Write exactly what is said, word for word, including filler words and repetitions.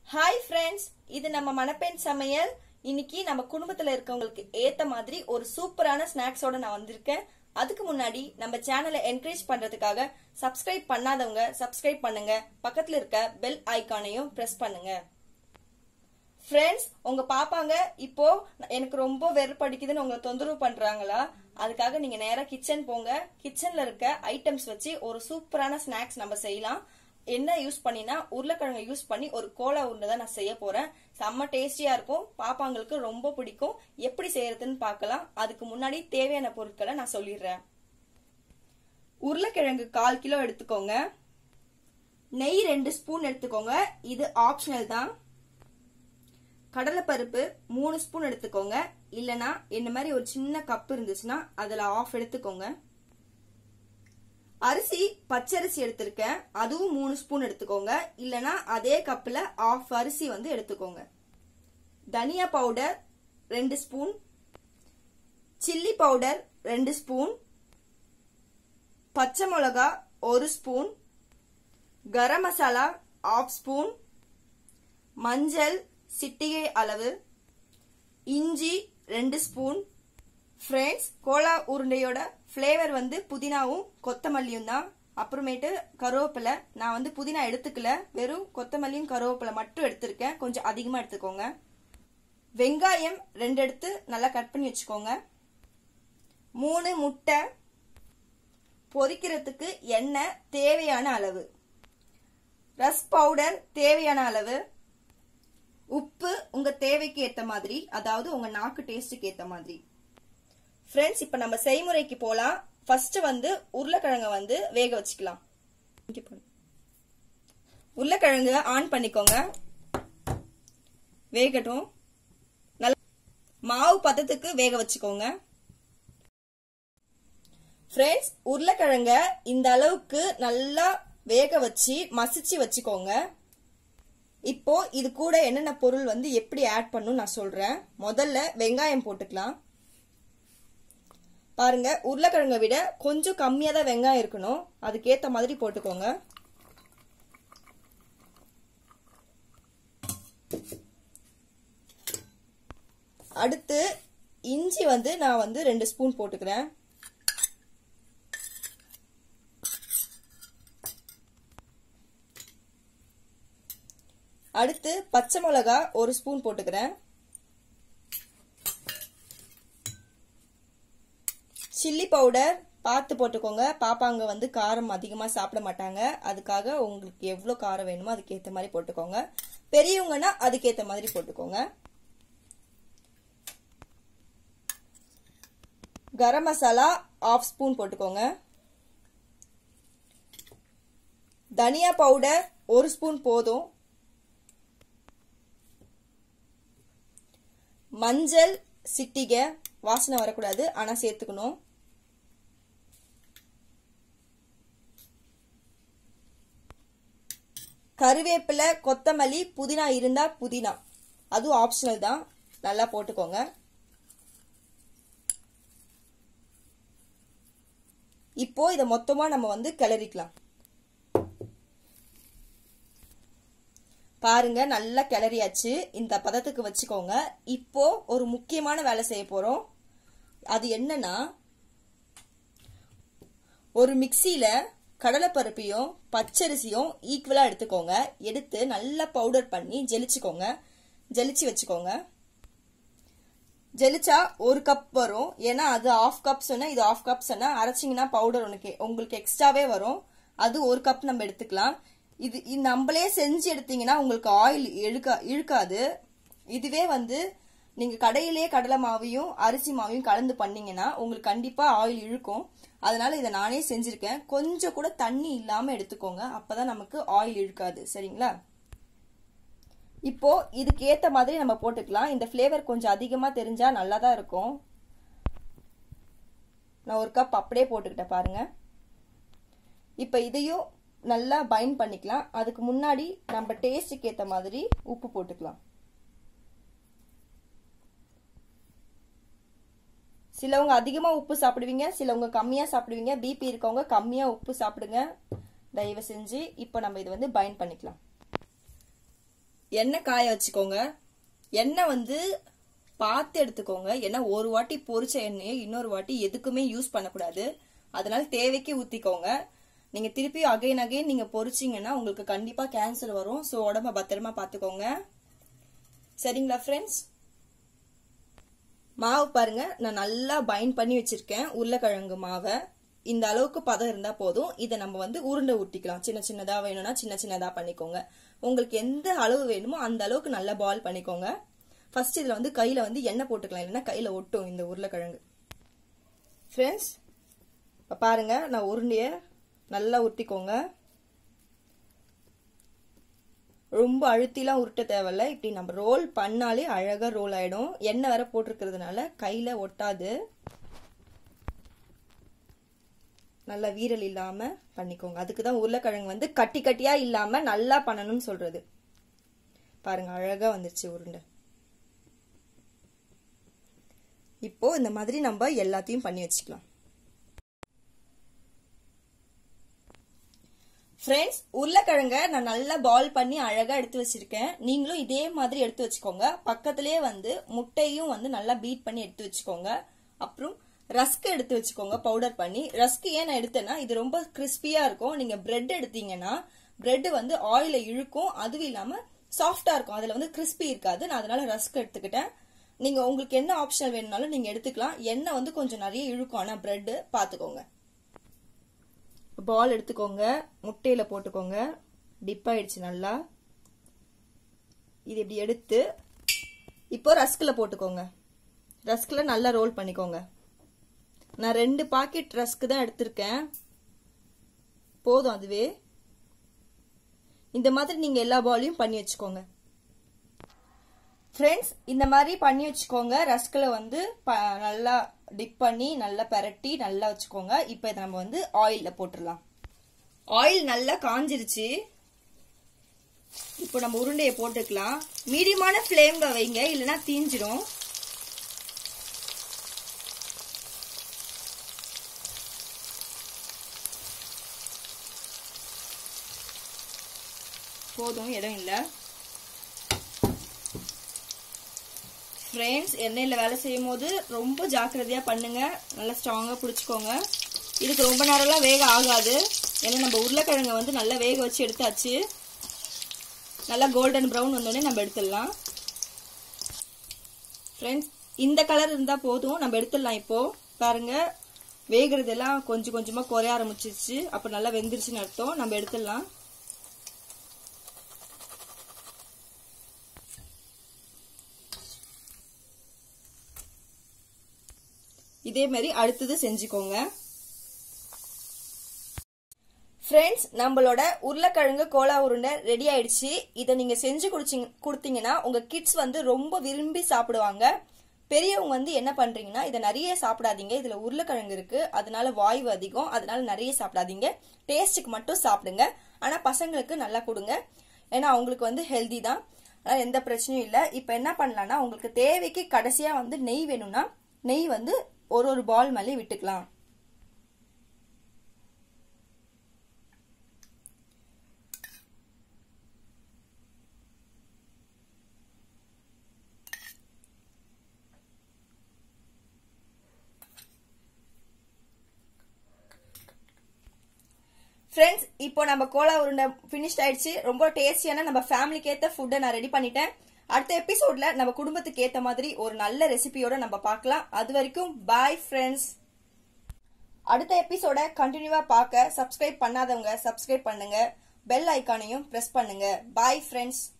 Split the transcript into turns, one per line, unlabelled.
Hi friends, இது நம்ம மணப்பெண் சமையல். இன்னைக்கு நம்ம குடும்பத்துல இருக்கவங்களுக்கு ஏத்த மாதிரி ஒரு சூப்பரான ஸ்நாக்ஸோட நான் வந்திருக்கேன். அதுக்கு முன்னாடி நம்ம சேனலை என்கரேஜ் பண்றதுக்காக சப்ஸ்கிரைப் பண்ணாதவங்க சப்ஸ்கிரைப் பண்ணுங்க. பக்கத்துல இருக்க பெல் ஐகானையும் பிரஸ் பண்ணுங்க. ஃப்ரெண்ட்ஸ், உங்க பாப்பாங்க இப்போ எனக்கு ரொம்ப வெறுப்படிக்குதுன்னு உங்களை தொந்தரவு பண்றாங்களா? அதுக்காக நீங்க நேரா கிச்சன் போங்க. கிச்சன்ல இருக்க ஐட்டம்ஸ் வச்சு ஒரு சூப்பரான ஸ்நாக்ஸ் நம்ம செய்யலாம். என்ன யூஸ் பண்ணினா உருளைக்கிழங்கு யூஸ் பண்ணி ஒரு கோலா உருண்டை தான் நான் செய்ய போறேன். செம்ம டேஸ்டியா இருக்கும், பாப்பாங்களுக்கு ரொம்ப பிடிக்கும். எப்படி செய்யறதுன்னு பார்க்கலாம். அதுக்கு முன்னாடி தேவையான பொருட்களை நான் சொல்லிடுறேன். உருளைக்கிழங்கு கால் கிலோ எடுத்துக்கோங்க. நெய் ரெண்டு ஸ்பூன் எடுத்துக்கோங்க, இது ஆப்ஷனல் தான். கடலைப்பருப்பு மூணு ஸ்பூன் எடுத்துக்கோங்க, இல்லனா என்ன மாதிரி ஒரு சின்ன கப் இருந்துச்சுன்னா அதுல ஆஃப் எடுத்துக்கோங்க. அரிசி பச்சரிசி எடுத்திருக்கேன், அதுவும் மூணு ஸ்பூன் எடுத்துக்கோங்க, இல்லனா அதே கப்ல ஆஃப் அரிசி வந்து எடுத்துக்கோங்க. தனியா பவுடர் ரெண்டு ஸ்பூன், சில்லி பவுடர் ரெண்டு ஸ்பூன், பச்சை மிளகா ஒரு spoon, garam masala half spoon, மஞ்சள் சிட்டிகை அளவு, இஞ்சி ரெண்டு ஸ்பூன். ஃப்ரெண்ட்ஸ், கோலா உருண்டையோட ஃப்ளேவர் வந்து புதினாவும் கொத்தமல்லியும் தான். அப்புறமேட்டு கருவேப்பிலை, நான் வந்து புதினா எடுத்துக்கல, வெறும் கொத்தமல்லியும் கருவேப்பிலை மட்டும் எடுத்திருக்கேன். கொஞ்சம் அதிகமா எடுத்துக்கோங்க. வெங்காயம் ரெண்டு எடுத்து நல்லா கட் பண்ணி வச்சுக்கோங்க. மூணு முட்டை, பொரிக்கிறதுக்கு எண்ணெய் தேவையான அளவு, ரஸ்க் பவுடர் தேவையான அளவு, உப்பு உங்க தேவைக்கு ஏத்த மாதிரி, அதாவது உங்க நாக்கு டேஸ்டுக்கு ஏத்த மாதிரி. ஃப்ரெண்ட்ஸ், இப்ப நம்ம செய்முறைக்கு போலாம். ஃபர்ஸ்ட் வந்து உருளைக்கிழங்க வந்து வேக வச்சுக்கலாம். உருளைக்கிழங்கு ஆன் பண்ணிக்கோங்க, வேகட்டும். நல்ல மாவு பதத்துக்கு வேக வச்சுக்கோங்க. ஃப்ரெண்ட்ஸ், உருளைக்கிழங்க இந்த அளவுக்கு நல்லா வேக வச்சு மசிச்சு வச்சுக்கோங்க. இப்போ இது கூட என்னென்ன பொருள் வந்து எப்படி ஆட் பண்ணும் நான் சொல்றேன். முதல்ல வெங்காயம் போட்டுக்கலாம். பாருங்க, உருளைக்கிழங்கை விட கொஞ்சம் கம்மியா தான் வெங்காயம் இருக்கணும், அதுக்கேத்த மாதிரி போட்டுக்கோங்க. அடுத்து இஞ்சி வந்து நான் வந்து ரெண்டு ஸ்பூன் போட்டுக்கிறேன். அடுத்து பச்சை மிளகா ஒரு ஸ்பூன் போட்டுக்கிறேன். சில்லி பவுடர் பார்த்து போட்டுக்கோங்க, பாப்பாங்க வந்து காரம் அதிகமா சாப்பிட மாட்டாங்க, அதுக்காக உங்களுக்கு எவ்வளவு காரம் வேணுமோ அதுக்கேற்ற மாதிரி போட்டுக்கோங்க. பெரியவங்கன்னா அதுக்கேற்ற மாதிரி போட்டுக்கோங்க. கரம் மசாலா ஆஃப் ஸ்பூன் போட்டுக்கோங்க. தனியா பவுடர் ஒரு ஸ்பூன் போதும். மஞ்சள் சிட்டிகை, வாசனை வரக்கூடாது ஆனா சேர்த்துக்கணும். கருவேப்பிலை கொத்தமல்லி புதினா இருந்தா புதினா, அதுவும் ஆப்ஷனல் தான், நல்லா போட்டுக்கோங்க. இப்போ இத மொத்தமா நம்ம வந்து கிளறிக்கலாம். பாருங்க, நல்லா கிளறியாச்சு. இந்த பதத்துக்கு வச்சுக்கோங்க. இப்போ ஒரு முக்கியமான வேலை செய்ய போறோம். அது என்னன்னா, ஒரு மிக்சியில கடலைப்பருப்பையும் பச்சரிசியும் ஈக்குவலா எடுத்துக்கோங்க. எடுத்து நல்லா பவுடர் பண்ணி ஜெலிச்சுக்கோங்க. ஜெலிச்சு வச்சுக்கோங்க. ஜெலிச்சா ஒரு கப் வரும். ஏன்னா அது ஆஃப் கப் சொன்னா இது ஆஃப் கப் சொன்னா அரைச்சிங்கன்னா பவுடர் உனக்கு உங்களுக்கு எக்ஸ்ட்ராவே வரும். அது ஒரு கப் நம்ம எடுத்துக்கலாம். இது நம்மளே செஞ்சு எடுத்தீங்கன்னா உங்களுக்கு ஆயில் இழுக்க இழுக்காது. இதுவே வந்து நீங்க கடையிலேயே கடலை மாவையும் அரிசி மாவையும் கலந்து பண்ணீங்கன்னா உங்களுக்கு கண்டிப்பா ஆயில் இழுக்கும். அதனால இதை நானே செஞ்சிருக்கேன். கொஞ்சம் கூட தண்ணி இல்லாம எடுத்துக்கோங்க, அப்பதான் நமக்கு ஆயில் இழுக்காது. சரிங்களா? இப்போ இதுக்கு ஏத்த மாதிரி நம்ம போட்டுக்கலாம். இந்த ஃபிளேவர் கொஞ்சம் அதிகமா தெரிஞ்சா நல்லா தான் இருக்கும். நான் ஒரு கப் அப்படியே போட்டுக்கிட்டேன் பாருங்க. இப்ப இதையும் நல்லா பைண்ட் பண்ணிக்கலாம். அதுக்கு முன்னாடி நம்ம டேஸ்டுக்கு ஏத்த மாதிரி உப்பு போட்டுக்கலாம். சிலவங்க அதிகமா உப்பு சாப்பிடுவீங்க, சிலவங்க கம்மியா சாப்பிடுவீங்க. பிபி இருக்கவங்க கம்மியா உப்பு சாப்பிடுங்க தயவு செஞ்சு. இப்போ நம்ம இது வந்து பைண்ட் பண்ணிக்கலாம். எண்ணெய் காய வச்சுக்கோங்க. எண்ணெய் வந்து பார்த்து எடுத்துக்கோங்க. ஏன்னா ஒரு வாட்டி பொரிச்ச எண்ணெயை இன்னொரு வாட்டி எதுக்குமே யூஸ் பண்ணக்கூடாது. அதனால தேவைக்கு ஊத்திக்கோங்க. நீங்க திருப்பி அகைன் அகைன் நீங்க பொரிச்சிங்கன்னா உங்களுக்கு கண்டிப்பா கேன்சர் வரும். ஸோ உடம்ப பத்திரமா பாத்துக்கோங்க. சரிங்களா ஃப்ரெண்ட்ஸ்? மாவு பாருங்க, நான் நல்லா பைண்ட் பண்ணி வச்சிருக்கேன் உருளைக்கிழங்கு மாவை. இந்த அளவுக்கு பதம் இருந்தா போதும். இதை நம்ம வந்து உருண்டை ஊட்டிக்கலாம். சின்ன சின்னதா வேணும்னா சின்ன சின்னதா பண்ணிக்கோங்க. உங்களுக்கு எந்த அளவு வேணுமோ அந்த அளவுக்கு நல்லா பால் பண்ணிக்கோங்க. ஃபர்ஸ்ட் இதுல வந்து கையில வந்து எண்ணெய் போட்டுக்கலாம், இல்லைன்னா கையில ஒட்டும் இந்த உருளைக்கிழங்கு. ஃப்ரெண்ட்ஸ் பாருங்க, நான் உருண்டைய நல்லா உருட்டிக்கோங்க. ரொம்ப அழுத்திலாம் உருட்ட தேவையில்ல. இப்படி நம்ம ரோல் பண்ணாலே அழகா ரோல் ஆயிடும். எண்ணெய் வேற போட்டிருக்கிறதுனால கையில ஒட்டாது. நல்லா வீரல் இல்லாம பண்ணிக்கோங்க. அதுக்குதான் உருளைக்கிழங்கு வந்து கட்டி கட்டியா இல்லாம நல்லா பண்ணணும்னு சொல்றது. பாருங்க அழகா வந்துருச்சு உருண்டை. இப்போ இந்த மாதிரி நம்ம எல்லாத்தையும் பண்ணி வச்சுக்கலாம். ஃப்ரெண்ட்ஸ், உருளைக்கிழங்க நான் நல்லா பால் பண்ணி அழகா எடுத்து வச்சிருக்கேன். நீங்களும் இதே மாதிரி எடுத்து வச்சுக்கோங்க. பக்கத்திலேயே வந்து முட்டையும் வந்து நல்லா பீட் பண்ணி எடுத்து வச்சுக்கோங்க. அப்புறம் ரஸ்க் எடுத்து வச்சுக்கோங்க பவுடர் பண்ணி. ரஸ்க் ஏன் நான் எடுத்தேன்னா இது ரொம்ப கிறிஸ்பியா இருக்கும். நீங்க பிரெட் எடுத்தீங்கன்னா பிரெட் வந்து ஆயில இழுக்கும், அதுவும் இல்லாம சாஃப்டா இருக்கும். அதுல வந்து கிறிஸ்பி இருக்காது. நான் அதனால ரஸ்க் எடுத்துக்கிட்டேன். நீங்க உங்களுக்கு என்ன ஆப்ஷனல் வேணும்னாலும் நீங்க எடுத்துக்கலாம். எண்ணெய் வந்து கொஞ்சம் நிறைய இழுக்கும், ஆனா பிரெட் பாத்துக்கோங்க. பால் எடுத்துக்கோங்க, முட்டையில போட்டுக்கோங்க. டிப் ஆயிடுச்சு நல்லா. இது இப்படி எடுத்து இப்போ ரஸ்க்ல போட்டுக்கோங்க. ரஸ்க்ல நல்லா ரோல் பண்ணிக்கோங்க. நான் ரெண்டு பாக்கெட் ரஸ்க் தான் எடுத்திருக்கேன், போதும் அதுவே. இந்த மாதிரி நீங்க எல்லா பாலையும் பண்ணி வச்சுக்கோங்க. ஃப்ரெண்ட்ஸ், இந்த மாதிரி பண்ணி வச்சுக்கோங்க. ரஸ்க்ல வந்து நல்லா டிப் பண்ணி நல்லா பெரட்டி நல்லா வச்சுக்கோங்க. இப்போ இதை நம்ம வந்து ஆயில்ல போட்டுடலாம். ஆயில் நல்லா காஞ்சிருச்சு. இப்போ நம்ம உருண்டையை போட்டுக்கலாம். மீடியமான ஃப்ளேம்ல வைங்க, இல்லைன்னா தீஞ்சிரும். போதும், இடம் இல்லை. ஃப்ரெண்ட்ஸ், எண்ணெயில வேலை செய்யும் போது ரொம்ப ஜாக்கிரதையா பண்ணுங்க. நல்லா ஸ்ட்ராங்கா பிடிச்சுக்கோங்க. இதுக்கு ரொம்ப நேரம்லாம் வேக ஆகாது. ஏன்னா நம்ம உருளைக்கிழங்கை வந்து நல்லா வேக வச்சு எடுத்தாச்சு. நல்லா கோல்டன் ப்ரௌன் வந்தோடனே நம்ம எடுத்துடலாம். ஃப்ரெண்ட்ஸ், இந்த கலர் இருந்தா போதும், நம்ம எடுத்துடலாம். இப்போ பாருங்க, வேகிறதெல்லாம் கொஞ்சம் கொஞ்சமா குறைய ஆரம்பிச்சிருச்சு. அப்ப நல்லா வெந்துருச்சுன்னு அர்த்தம். நம்ம எடுத்துடலாம். இதே மாதிரி அடுத்தது செஞ்சுக்கோங்க. ஃப்ரெண்ட்ஸ், நம்மளோட உருளைக்கிழங்கு கோலா உருண்டை ரெடி ஆயிடுச்சு. இதை நீங்க செஞ்சு குடிச்சிங்க கொடுத்தீங்கன்னா உங்க கிட்ஸ் வந்து ரொம்ப விரும்பி சாப்பிடுவாங்க. பெரியவங்க வந்து என்ன பண்றீங்கன்னா இதை நிறைய சாப்பிடாதீங்க. இதுல உருளைக்கிழங்கு இருக்கு, அதனால வாய்வு அதிகம். அதனால நிறைய சாப்பிடாதீங்க. டேஸ்ட்டுக்கு மட்டும் சாப்பிடுங்க. ஆனா பசங்களுக்கு நல்லா கொடுங்க, ஏன்னா அவங்களுக்கு வந்து ஹெல்தி தான். அதனால எந்த பிரச்சனையும் இல்லை. இப்ப என்ன பண்ணலாம்னா, உங்களுக்கு தேவைக்கு கடைசியா வந்து நெய் வேணும்னா நெய் வந்து ஒரு ஒரு பால் மேலே விட்டுக்கலாம். ஃப்ரெண்ட்ஸ், இப்போ நம்ம கோலா உருண்டை ஃபினிஷ்ட் ஆயிடுச்சு. ரொம்ப டேஸ்டியான நம்ம ஃபேமிலிக்கு ஏற்ற ஃபுட்டை நான் ரெடி பண்ணிட்டேன். அடுத்த எபிசோட்ல நம்ம குடும்பத்துக்கு ஏத்த மாதிரி ஒரு நல்ல ரெசிபியோட நம்ம பார்க்கலாம். அது வரைக்கும் பாய் ஃப்ரெண்ட்ஸ். அடுத்த எபிசோட கண்டினியூவா பார்க்க சப்ஸ்கிரைப் பண்ணாதவங்க சப்ஸ்கிரைப் பண்ணுங்க. பெல் ஐகானையும் பிரஸ் பண்ணுங்க. Bye friends.